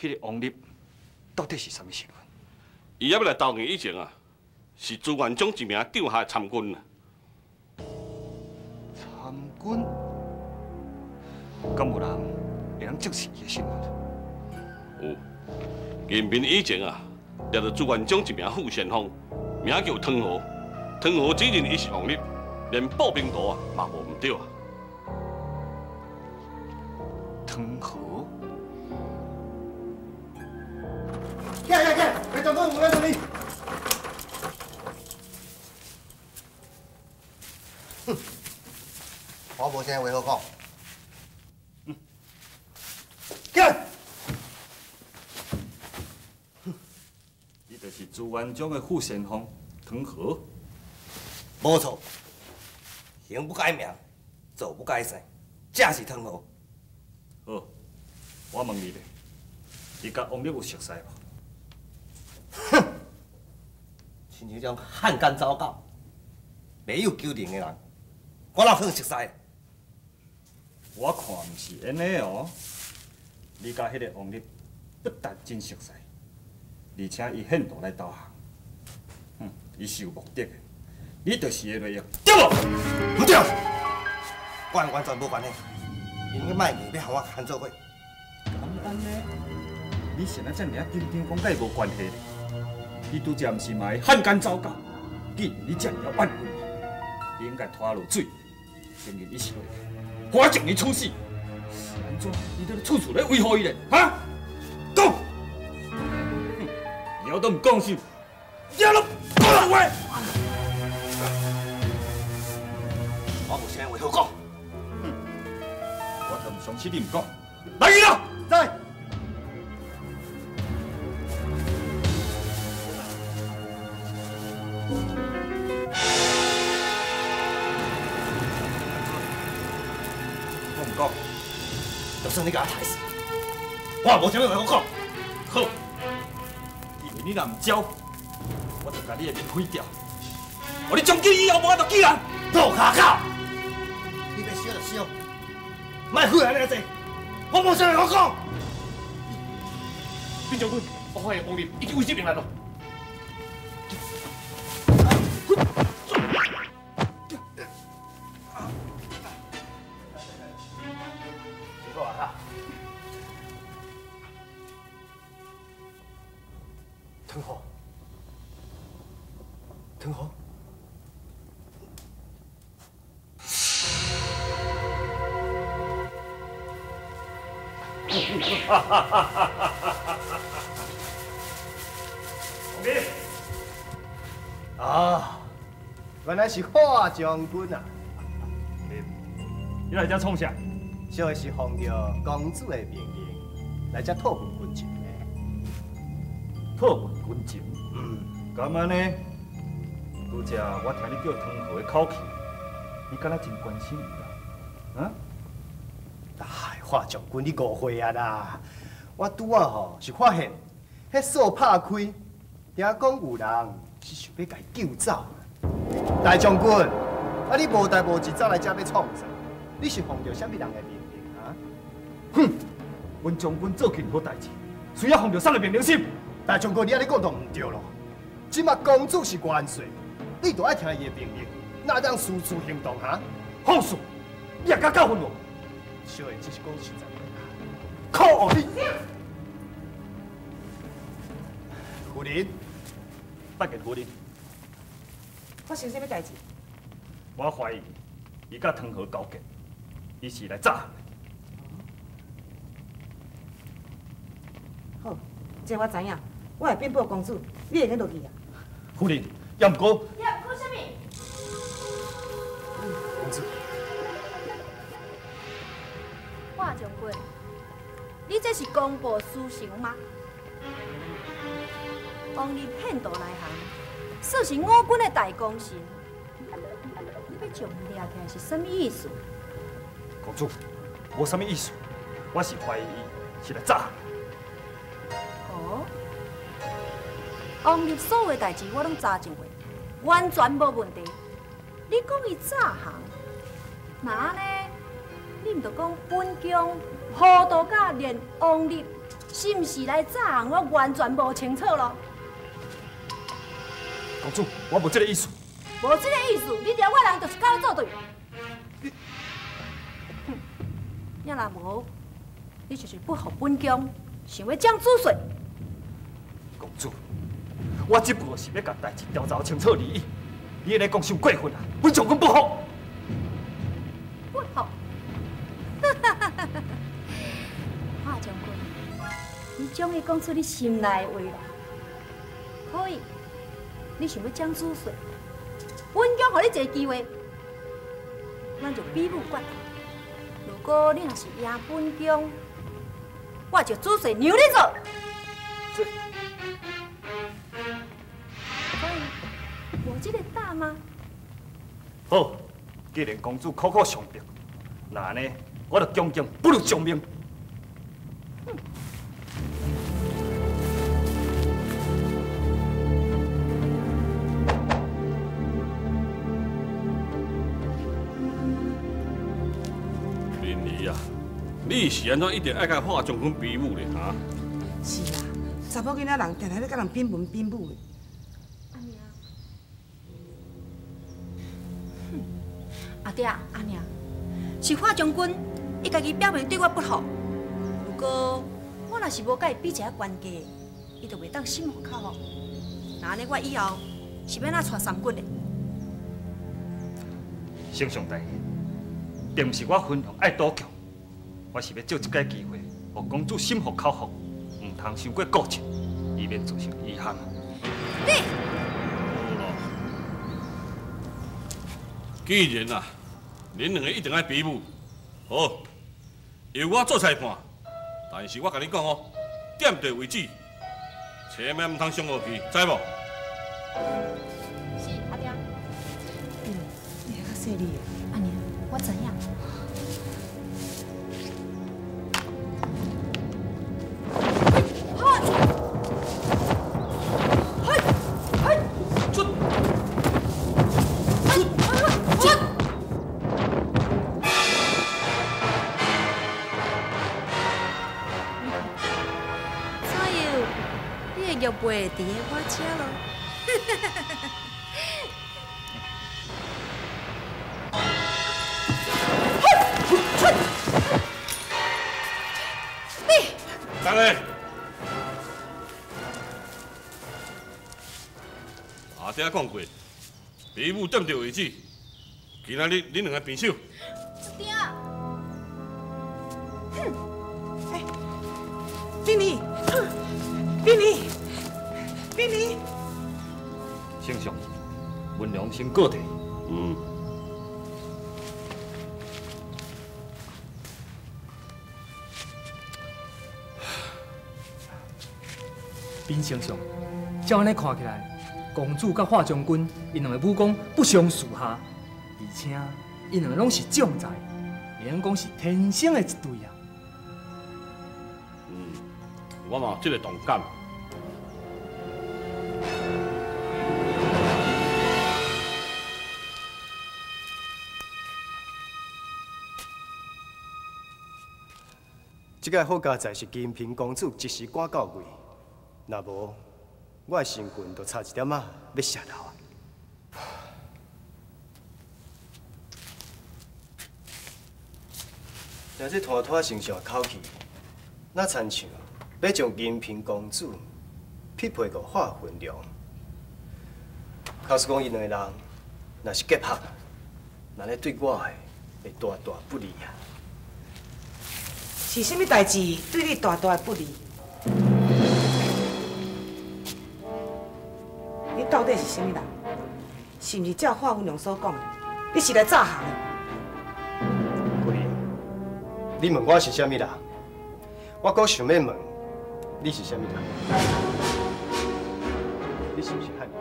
迄个王立到底是啥物身份？ 伊要来投硬以前啊，是朱元璋一名帐下的参军啊。 参军？敢有人会当证实伊的身份？ 有，人民以前啊，掠着朱元璋一名副先锋，名叫汤和。汤和指认伊是王立，连步兵图啊嘛无唔对啊。 汤和？ 看，别动动，我来处理。哼，我无啥话好讲。干！ 你就是朱元璋的副先锋汤和。 无错，行不改名，坐不改姓，这是汤和。 好，我问你咧，你甲王立有熟悉无？ 哼，亲像种汉奸走狗，没有救人的人，我哪可能熟悉？ 我看毋是安尼哦，你甲迄个王立不但真熟悉，而且伊限度来投降，伊是有目的的，你就是个内应，对无？ 唔对，完全无关系，你个卖硬要和我喊做伙。 简单呢？你现在遮尔啊紧张，讲甲伊无关系咧？你拄则毋是嘛会汉奸走狗？既然你遮尔啊怨恨伊，你应该拖落水，承认你是内应，我将你处死。是安怎？你在处处咧威胁伊咧？哈？讲！以后都唔讲是，以后都讲话。 我无啥话好讲。 我就唔相信你唔讲。来人啦！ 在。 我唔讲， 就算你甲我抬死，我也无啥话好讲。 好，因为你若唔招，我就把你的面毁掉。我你从今以后无法度见人。 倒卡口！你要烧就烧，莫废安尼济，我无啥话好讲。 边将军，我发现王立已经威胁命来了。 汤和，汤和， 王立， 啊，原来是华将军啊！ 你来遮创啥？ 小的是奉着公主的命令来遮讨问军情的。 讨问军情。咁安尼，拄则我听你叫汤和的口气，你敢若真关心伊啦？啊？ 哎，华将军，你误会啊啦！我拄啊吼是发现，迄锁拍开，听讲有人是想要甲伊救走。大将军，啊你无代无志走来遮要创啥？你是奉着啥物人的命令啊？ 哼！阮将军做任何代志，需要奉着啥个命令心？ 大将军，你安尼讲都唔对咯。即马公主是元帅，你都爱听伊的命令，哪当私自行动哈？ 放肆！你也敢教训我？ 小的只是讲实在话。 靠你！ 夫人， 拜见夫人。 发生什么代志？ 我怀疑伊甲汤和交结，伊是来诈。 好，这我知影，我会禀报公主，你会跟落去啊？ 夫人，要唔过， 要讲什么？ 公主， 华将军，你这是公报私仇吗？王立骗道来行，说是我军的大功臣，你要将伊抓起来是什么意思？ 公主，无啥物意思，我是怀疑伊是来诈。 哦，王立所有的代志我拢查证过，完全无问题。你讲伊诈行，那安尼，你唔着讲本宫糊涂到连王立是毋是来诈行？我完全无清楚咯。 公主，我无这个意思。 无这个意思，你掠我人就是跟我作对。要若无，你就是不服本宫，想要将子税。 公主，我这步是要甲代志调查清楚利益，你安尼讲伤过分啊！本将军不服。 不服？华将军，你终于讲出你心内的话啦。可以，你想要将子税，本宫给你一个机会，咱就比武决。如果你若是赢本宫，我就子税让你做。 这可以，有这个胆吗？ 好，既然公主口口相逼，那安尼我就恭敬不如将命。 林儿啊，你是安怎一定爱甲华将军比武咧？哈？ 是啊，查某囡仔人定定咧甲人变文变武的。 阿爹，阿娘，是华将军，伊家己表明对我不好。如果我若是无甲伊比一下关系，伊就袂当心服口服。那安尼我以后是要哪带三骨的？ 丞相大人，并不是我分量爱赌强，我是要借这个机会，让公主心服口服，唔通伤过固执，以免造成遗憾。 你。 既然啊，恁两个一定爱比武，好，由我做裁判。但是我甲你讲哦，点对为止，千万唔通伤和气，知无？ 是阿爹。 你还较细腻。 阿娘，我知影。就袂伫我遮咯。你， 等下，阿爹讲过，比武点到为止。今仔日恁两个平手。 爹。 冰妮，冰妮。冰妮， 丞相，文良先过题。 彬丞相，照安尼看起来，公主甲华将军因两个武功不相属下，而且因两个拢是将才，连讲是天生的一对啊。 我嘛有这个同感。 这个好佳在是金平公主即时赶到位，若无我的身份就差一点仔要射头啊！但这拖拖丞相口气，那亲像要将金平公主匹配个华魂良。假使讲因两个人若是结合，那咧对我会大大不利啊！ 是甚物代志对你大大的不利？你到底是甚物人？是毋是照华文良所讲的？你是来诈行的？ 姑娘，你问我是甚物人？我阁想要问，你是甚物人？你是毋是汉人？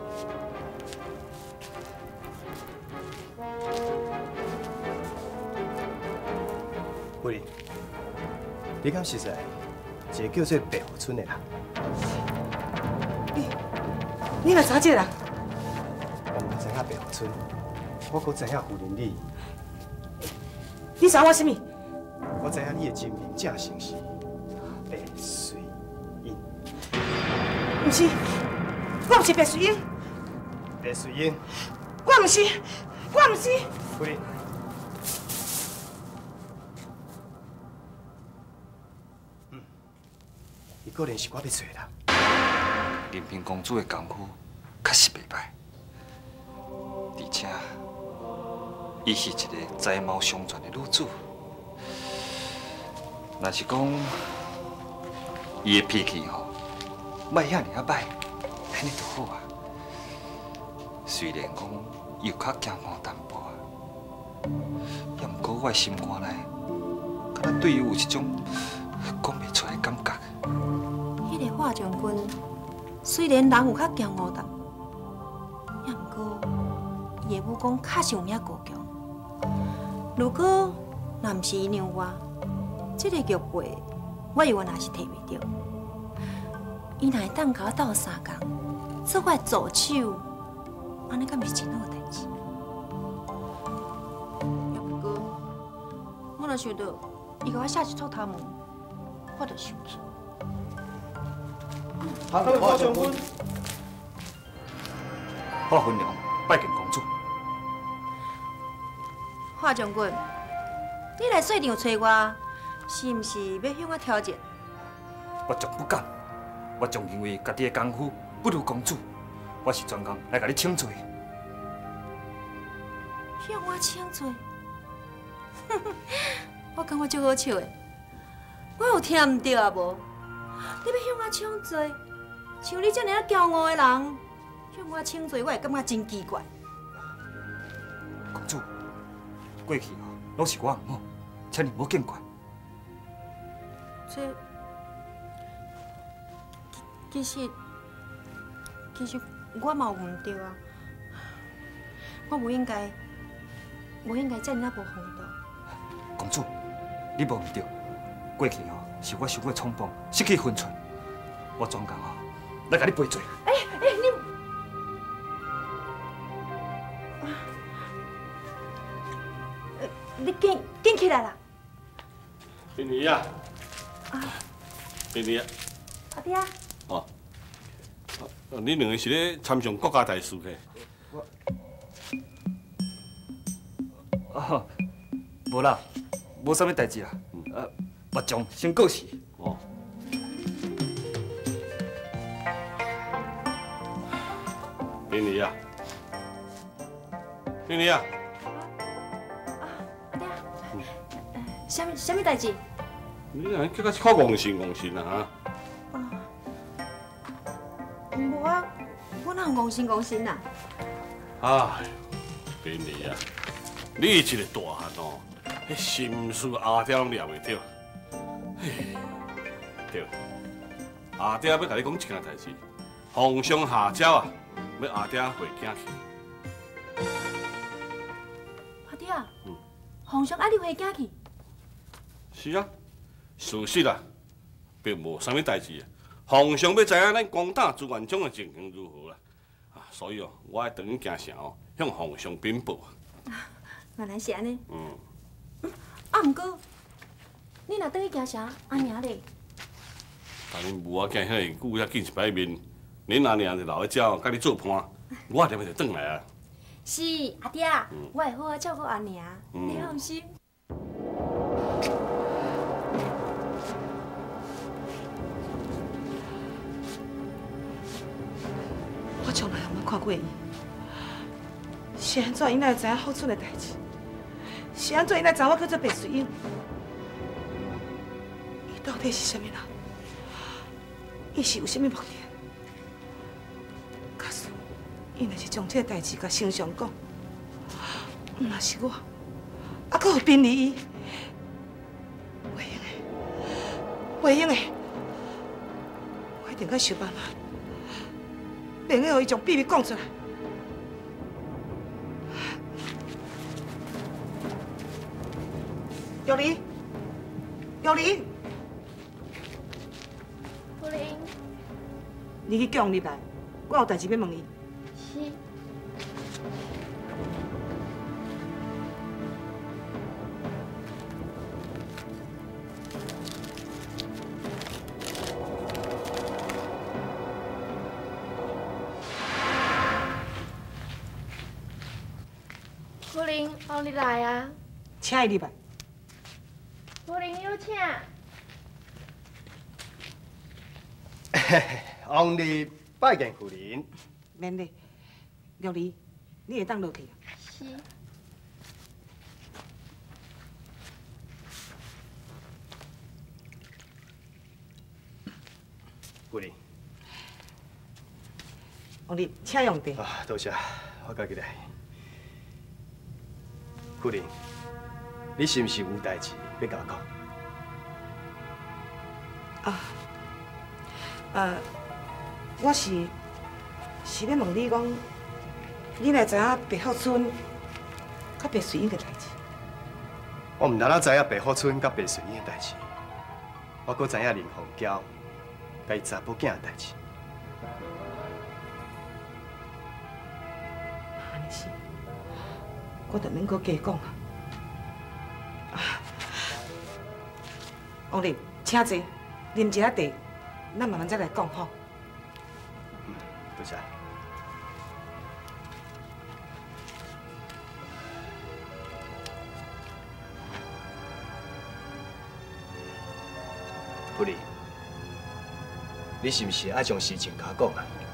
姑娘。你敢实在一个叫做白虎村的人？ 你若知这个人？ 我唔知影白虎村，我阁知影夫人你。 你知我什么？ 我知影你的真名正姓是白水不是，我不是白水英， 白水英， 我不是，我不是。 开。伊果然是我要找的人。 林平公主的功夫确实袂歹，而且伊是一个才貌双全的女子。若是讲伊的脾气吼，莫遐尔歹，安尼就好啊。虽然讲又较骄傲淡薄啊，也毋过我的心肝内，敢若对伊有一种讲袂出来的感觉。 迄个华将军虽然人有较骄傲淡，也毋过伊的武功确实有影高强。如果若毋是伊让我，这个玉佩我以为也是摕袂到。伊若会当甲我斗3工，做我的助手，安尼敢毋是真好的代志？也毋过，我若想到伊甲我下一撮头毛，我就生气。 汉华将军， 华芬娘拜见公主。 华将军，你来说场找我，是毋是要向我挑战？ 我绝不敢，我总认为家己的功夫不如公主，我是专工来甲你请罪。 向我请罪？我感觉足好笑的，我有听唔到啊无？你要向我请罪？像你这样骄傲的人，向我请罪，我会感觉真奇怪。 公主，过去拢是我唔好，请你莫见怪。 这其实我嘛有唔对啊，我无应该这样无风度。 公主，你无唔对，过去是我太过冲动，失去分寸，我专工来甲你赔罪。 你紧起来啦！ 冰妮啊，冰妮啊， 阿爹， 哦，你两个是咧参详国家大事的？ 哦，无啦，无啥物代志啦。目犟先告辞。 哦。冰妮啊，冰妮啊。 什么代志？ 你若叫我靠戆神啊无啊，我哪有戆神啊？ 哎，冰妮啊，你这个大汉哦，迄心思阿爹拢抓袂着。嘿，对，阿爹要甲你讲一件代志，皇上下诏啊，要阿爹回京去。 阿爹，皇上爱你回京去？ 是啊，事实啊，并无啥物代志。皇上要知影咱攻打朱元璋的情形如何啦，所以哦，我爱回京城哦，向皇上禀报。 原来是安尼。毋过，你若回去京城，阿娘咧？ 但恁母仔囝遐久遐紧一摆面，恁阿娘就留喺遮，甲你做伴，我踮就转来啊。 是阿爹，我会好好照顾阿娘，你放心。 我从来也没看过伊，是安怎伊才会知影后村的代志？是安怎伊才知我叫做白水英？伊到底是啥物人？伊是有啥物目的？假使伊若是将这个代志甲丞相讲，若是我，还佫有便利伊，袂用的，袂用的，我一定该想办法。免去互伊将秘密讲出来。玉玲，玉玲， 夫人， 你去叫人入来，我有代志要问伊。 是。 夫人，王你来啊！ 请伊入来。 夫人有请。 王丽拜见夫人。 免礼，玉儿，你会当落去啊？ 是。 夫人。 王丽，请用茶。 啊，多谢，我家己来。夫人，你是毋是有代志要甲我讲？ 我是要问你讲，你若知影白福村甲白水英的代志？ 我唔单单知影白福村甲白水英的代志，我阁知影林凤娇甲伊查甫囝的代志。 安尼是，我就免阁加讲啊。王丽，请坐，啉一下茶，咱慢慢再来讲吼。 多谢。夫人，你是毋是爱将事情甲我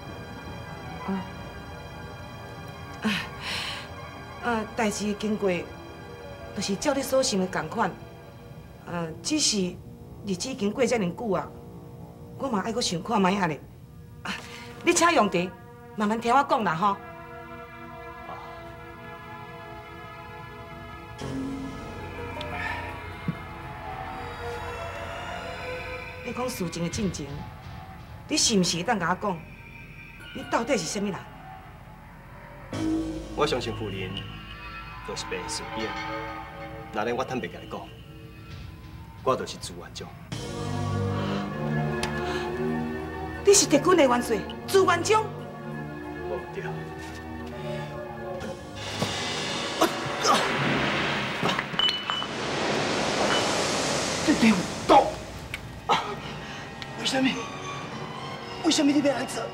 讲啊？ 代志的经过，就是照你所想的同款。只是日子已经过遮尔久啊，我嘛爱阁想看卖下咧。你请用茶，慢慢听我讲啦吼。你讲事情的进程，你是毋是会当甲我讲？你到底是啥物人？ 我相信夫人就是白水英。若咧，我坦白甲你讲，我就是朱元璋。 你是敌军的元帅朱元璋？ 我唔对。这条刀，为什么？为什么你要安做？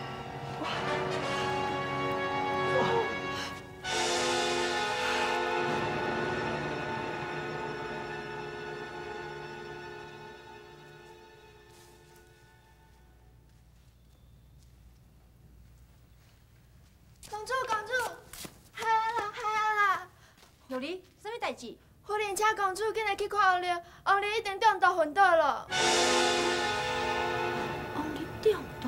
公主，害啦！ 玉儿，什么代志？ 夫人请公主紧来去看王丽，王丽一定中毒昏倒了。 王丽中毒？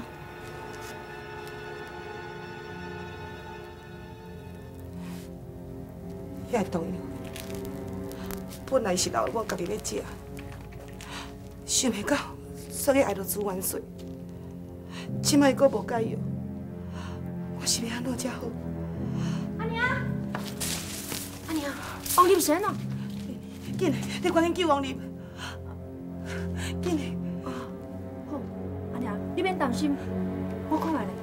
遐毒药本来是留我家己咧食，想袂到煞去挨到朱元帅，即摆阁无解药，我是要安怎才好？ 阿娘，王丽先哦， 紧的，你赶紧救王丽！紧的。 好，阿娘，你免担心，我看下咧。